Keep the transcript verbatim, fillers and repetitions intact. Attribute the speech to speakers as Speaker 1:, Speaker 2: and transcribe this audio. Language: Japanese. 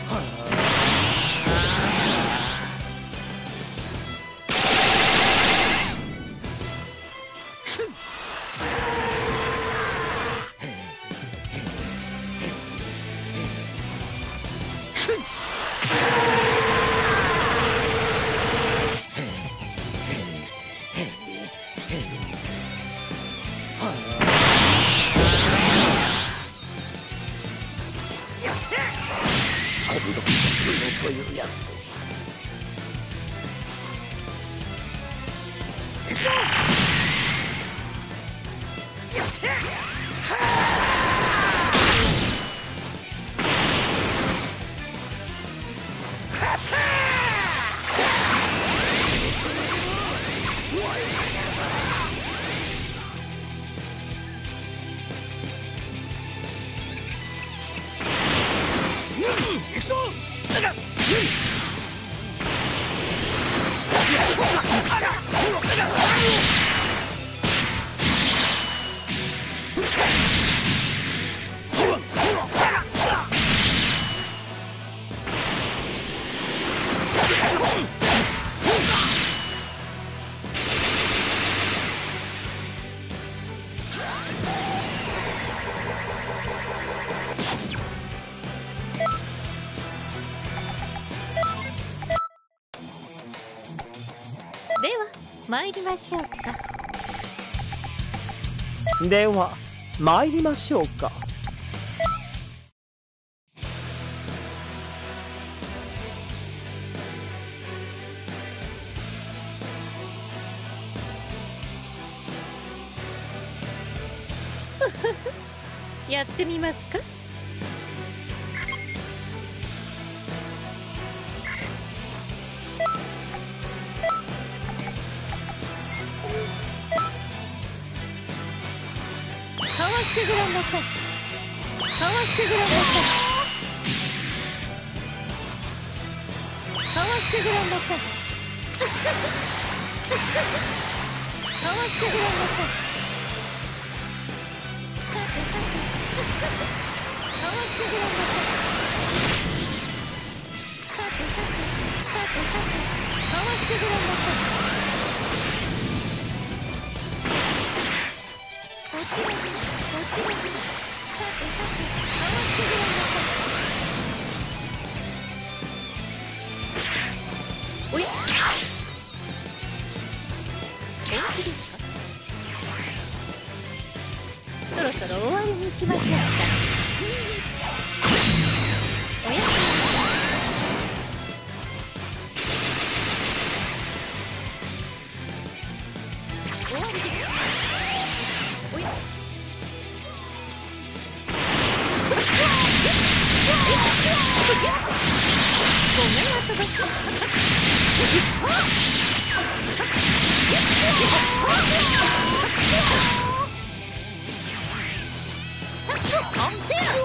Speaker 1: というやつ。行くぞ。よっしゃ。行くぞ。
Speaker 2: では参りましょうか。
Speaker 3: では参りましょうか。
Speaker 2: やってみますか。かわしてごらんなさい。かわしてごらんなさい。かわしてごらんなさい。かわしてごらんなさい。さてさて。かわしてごらんなさい。さてさて。さてさて。かわしてごらんなさい。こちらに。こちらに。さてさて。かわしてごらんなさい。おや。元気ですか。そろそろ終わりにしましょうか。おやすみなさい。終わりです。おや。ごめんなさい。完成。